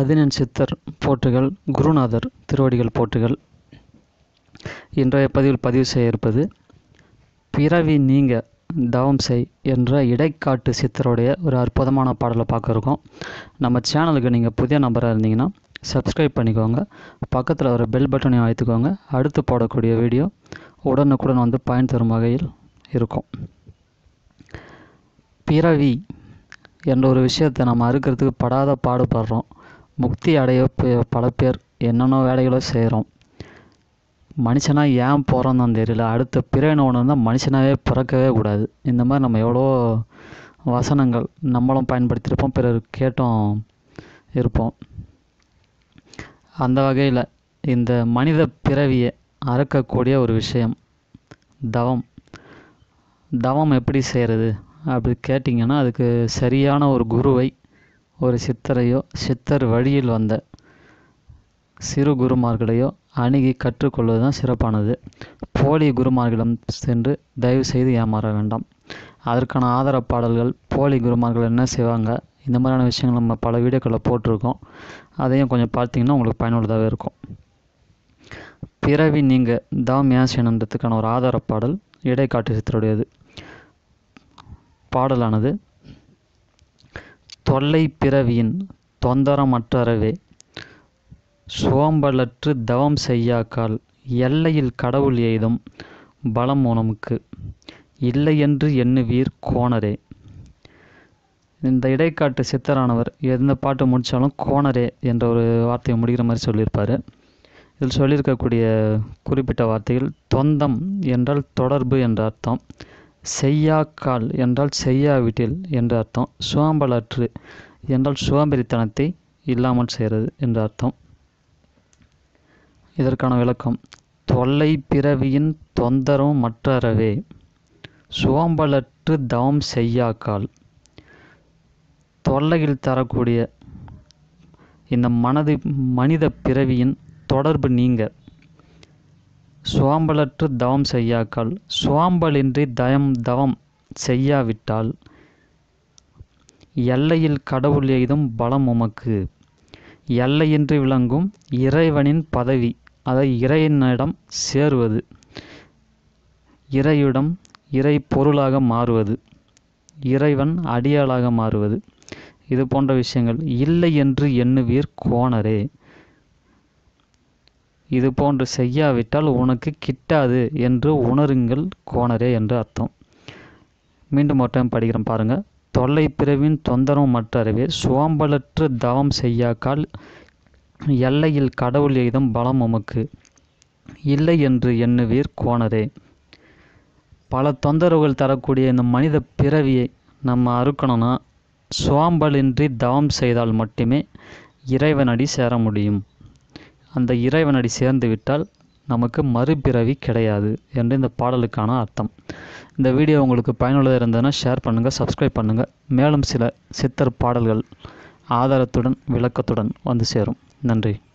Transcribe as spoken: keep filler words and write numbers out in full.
பதினெண் சித்தர் போற்றுகள், குருநாதர் திருவடிகள் போற்றுகள். இன்றைய பதிவில் பதிவு செய்ய இருப்பது பிறவி நீங்க தவம் செய் என்ற இடைக்காட்டு சித்தருடைய ஒரு அற்புதமான பாடலை பார்க்க இருக்கோம். நம்ம சேனலுக்கு நீங்கள் புதிய நபராக இருந்தீங்கன்னா சப்ஸ்கிரைப் பண்ணிக்கோங்க, பக்கத்தில் ஒரு பெல் பட்டனையும் அழுத்திக்கோங்க. அடுத்து போடக்கூடிய வீடியோ உடனுக்குடன் வந்து பயன் தரும் வகையில் இருக்கும். பிறவி என்ற ஒரு விஷயத்தை நம்ம அறுக்கிறதுக்கு படாத பாடுபடுறோம். முக்தி அடைய பல பேர் என்னென்ன வேலைகளோ செய்கிறோம். மனுஷனாக ஏன் பிறந்தோன்னு தெரியல. அடுத்த பிறவின்னு ஒன்று இருந்தால் மனுஷனாகவே பிறக்கவே கூடாது. இந்த மாதிரி நம்ம எவ்வளோ வசனங்கள் நம்மளும் பயன்படுத்தியிருப்போம், பிறர் கேட்டும் இருப்போம். அந்த வகையில் இந்த மனித பிறவியை அறுக்கக்கூடிய ஒரு விஷயம் தவம். தவம் எப்படி செய்கிறது அப்படி கேட்டிங்கன்னா, அதுக்கு சரியான ஒரு குருவை, ஒரு சித்தரையோ சித்தர் வழியில் வந்த சிறு குருமார்களையோ அணுகி கற்றுக்கொள்வது தான் சிறப்பானது. போலி குருமார்களிடம் சென்று தயவு செய்து ஏமாற வேண்டாம். அதற்கான ஆதார பாடல்கள், போலி குருமார்கள் என்ன செய்வாங்க, இந்த மாதிரியான விஷயங்கள் நம்ம பல வீடியோக்களில் போட்டிருக்கோம். அதையும் கொஞ்சம் பார்த்தீங்கன்னா உங்களுக்கு பயனுள்ளதாகவே இருக்கும். பிறவி நீங்கள் தவம் ஏன் செய்யணுன்றதுக்கான ஒரு ஆதார பாடல் இடைக்காட்டு சித்தருடையது. பாடலானது: தொல்லை பிறவியின் தொந்தரமற்றறவே சோம்பலற்று தவம் செய்யாக்கால் எல்லையில் கடவுள் எய்தும் பலம் உனமுக்கு இல்லையென்று எண்ணுவீர் கோணரே. இந்த இடைக்காட்டு சித்தரானவர் எந்த பாட்டு முடித்தாலும் கோணரே என்ற ஒரு வார்த்தையை முடிகிற மாதிரி சொல்லியிருப்பார். இதில் சொல்லியிருக்கக்கூடிய குறிப்பிட்ட வார்த்தைகள்: தொந்தம் என்றால் தொடர்பு என்ற அர்த்தம், செய்யாக்கால் என்றால் செய்யாவிட்டில் என்ற அர்த்தம், சோம்பலற்று என்றால் சோம்பேறித்தனத்தை இல்லாமல் செய்கிறது என்ற அர்த்தம். இதற்கான விளக்கம்: தொல்லை பிறவியின் தொந்தரவு மற்றறவே சோம்பலற்று தவம் செய்யாக்கால். தொல்லையில் தரக்கூடிய இந்த மனது மனித பிறவியின் தொடர்பு நீங்க சோம்பலற்று தவம் செய்யாக்கால், சோம்பலின்றி தயம் தவம் செய்யாவிட்டால் எல்லையில் கடவுள் எய்தும் பலம் உமக்கு. எல்லையின்றி விளங்கும் இறைவனின் பதவி, அதை இறைவனிடம் சேருவது, இறையிடம் இறை பொருளாக மாறுவது, இறைவன் அடியாளாக மாறுவது, இது போன்ற விஷயங்கள். இல்லை என்று எண்ணுவீர் கோணரே. இது போன்று செய்யாவிட்டால் உனக்கு கிட்டாது என்று உணருங்கள் கோணரே என்று அர்த்தம். மீண்டும் ஒரு டைம் படிக்கிறேன் பாருங்க. தொல்லை பிறவின் தொந்தரவு மற்றறவே சோம்பலற்று தவம் செய்யாக்கால் எல்லையில் கடவுள் எய்தும் பலம் உமக்கு இல்லை என்று எண்ணுவீர் கோணரே. பல தொந்தரவுகள் தரக்கூடிய இந்த மனித பிறவியை நம்ம அறுக்கணும்னா சோம்பலின்றி தவம் செய்தால் மட்டுமே இறைவனடி சேர முடியும். அந்த இறைவனடி சேர்ந்து விட்டால் நமக்கு மறுபிறவி கிடையாது என்று இந்த பாடலுக்கான அர்த்தம். இந்த வீடியோ உங்களுக்கு பயனுள்ளதாக இருந்ததுன்னா ஷேர் பண்ணுங்கள், சப்ஸ்கிரைப் பண்ணுங்கள். மேலும் சில சித்தர் பாடல்கள் ஆதாரத்துடன் விளக்கத்துடன் வந்து சேரும். நன்றி.